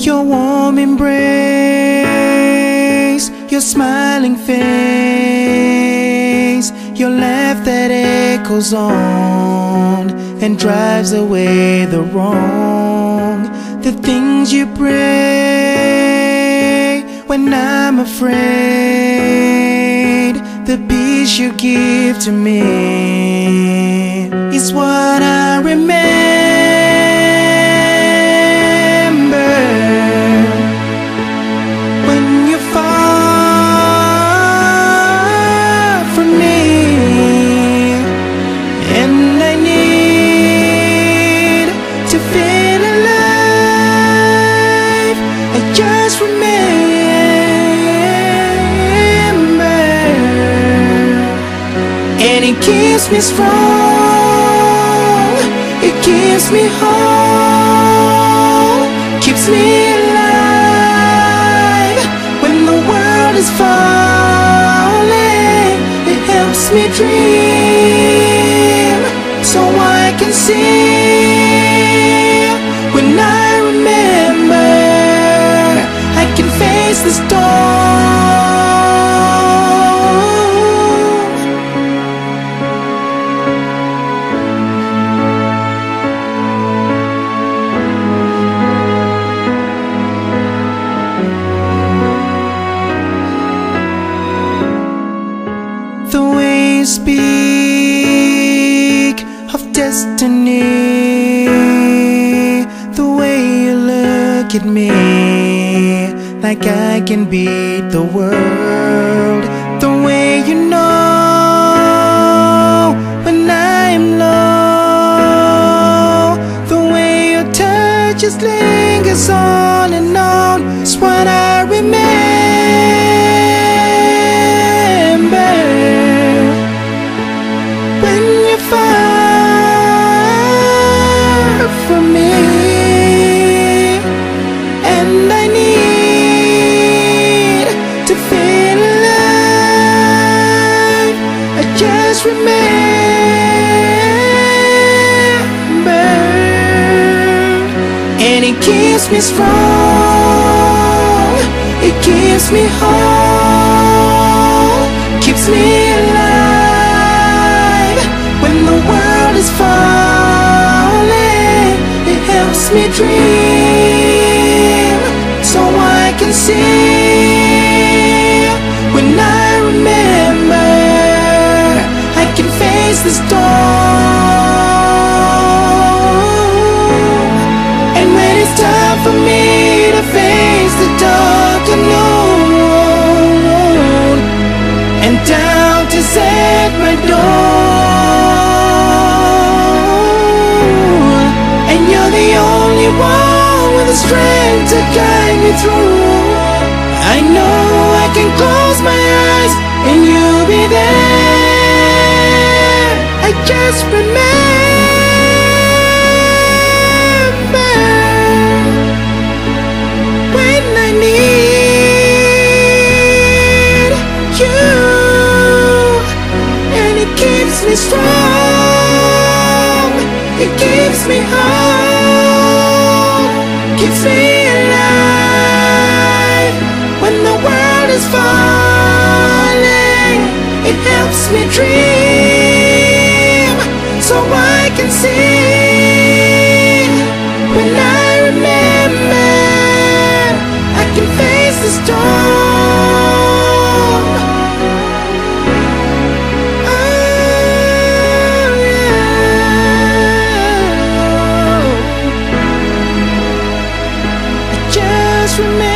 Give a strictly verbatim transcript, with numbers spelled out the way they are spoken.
your warm embrace, your smiling face, your laugh that echoes on and drives away the wrong. The things you pray when I'm afraid, the peace you give to me is what I remember. When you're far from me and I need to feel alive, I just remember, and it keeps me strong, it keeps me whole, keeps me alive when the world is falling. It helps me dream so I can see. When I remember, I can face the storm. The way you speak of destiny, the way you look at me like I can beat the world, the way you know when I'm low, the way your touch just lingers on and on is what I remember. When you're far from me and I need to feel alive, I just remember, and it keeps me strong, it keeps me whole, keeps me alive when the world is falling. It helps me dream so I can see. When I remember, I can face the storm. And when it's time for me to face the dark unknown, and doubt is at my door, and you're the only one with the strength to guide me through, I know I can close my eyes and you'll be there. I just remember when I need you, and it keeps me strong, it keeps me whole, keeps me alive when the world is falling. It helps me dream so I can see. When I remember, I can face the storm. Oh, yeah. I just remember.